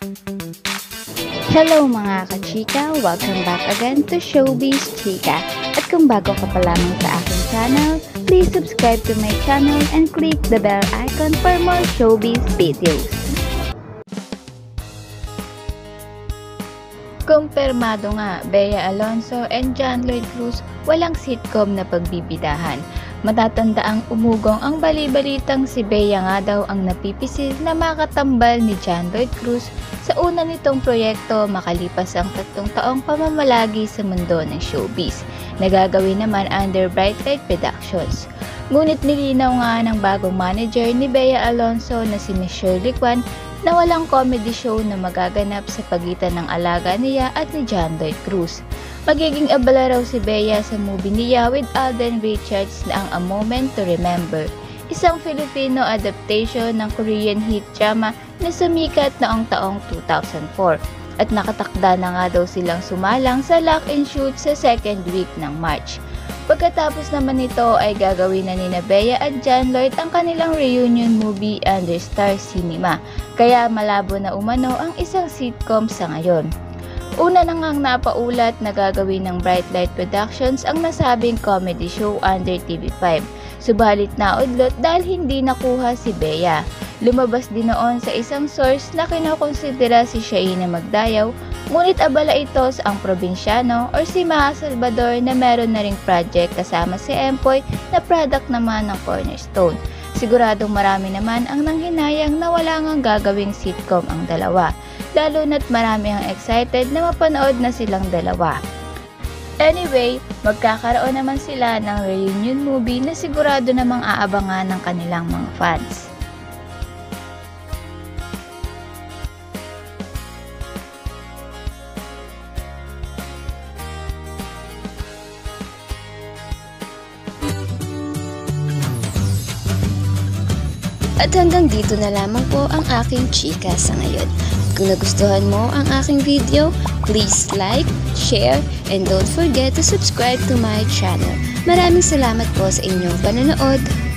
Hello mga kachika! Welcome back again to Showbizchika. At kung bago ka pa lamang sa aking channel, please subscribe to my channel and click the bell icon for more showbiz videos. Kumpirmado nga, Beaalonzo and Lloyd Cruz walang sitcom na pagbibidahan. Matatandaang umugong ang bali-balitang si Bea nga daw ang napipisil na makatambal ni Lloyd Cruz sa una nitong proyekto makalipas ang 3 taong pamamalagi sa mundo ng showbiz. Nagagawin naman under Bright Light Productions. Ngunit nilinaw nga ng bagong manager ni Beaalonzo na si Miss Shirley na walang comedy show na magaganap sa pagitan ng alaga niya at ni Lloyd Cruz. Magiging abala raw si Bea sa movie niya with Alden Richards na ang A Moment to Remember, isang Filipino adaptation ng Korean hit drama na sumikat noong taong 2004 at nakatakda na nga daw silang sumalang sa lock and shoot sa second week ng March. Pagkatapos naman nito ay gagawin na ni Bea at Lloyd ang kanilang reunion movie under Star Cinema, kaya malabo na umano ang isang sitcom sa ngayon. Una na ngang napaulat na gagawin ng Bright Light Productions ang nasabing comedy show under TV5. Subalit naudlot dahil hindi nakuha si Bea. Lumabas din noon sa isang source na kinokonsidera si Shaina Magdayaw, ngunit abala ito sa ang probinsyano or si Maha Salvador na meron na ring project kasama si Empoy na product naman ng Cornerstone. Siguradong marami naman ang nanghinayang na wala ngang gagawing sitcom ang dalawa, lalo na't marami ang excited na mapanood na silang dalawa. Anyway, magkakaroon naman sila ng reunion movie na sigurado namang aabangan ng kanilang mga fans. At hanggang dito na lamang po ang aking chika sa ngayon. Kung nagustuhan mo ang aking video, please like, share, and don't forget to subscribe to my channel. Maraming salamat po sa inyong panonood.